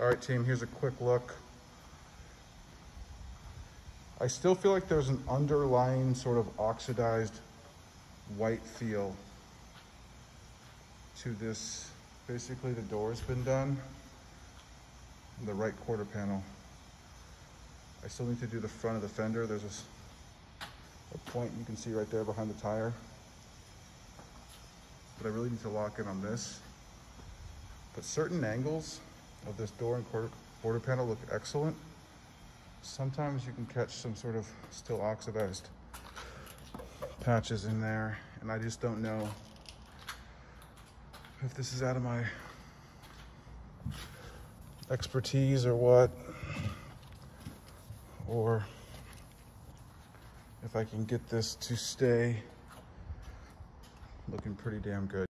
All right, team, here's a quick look. I still feel like there's an underlying sort of oxidized white feel to this. Basically, the door's been done, the right quarter panel. I still need to do the front of the fender. There's a point you can see right there behind the tire. But I really need to lock in on this. But certain angles of this door and quarter panel look excellent. Sometimes you can catch some sort of still oxidized patches in there, and I just don't know if this is out of my expertise or what, or if I can get this to stay looking pretty damn good.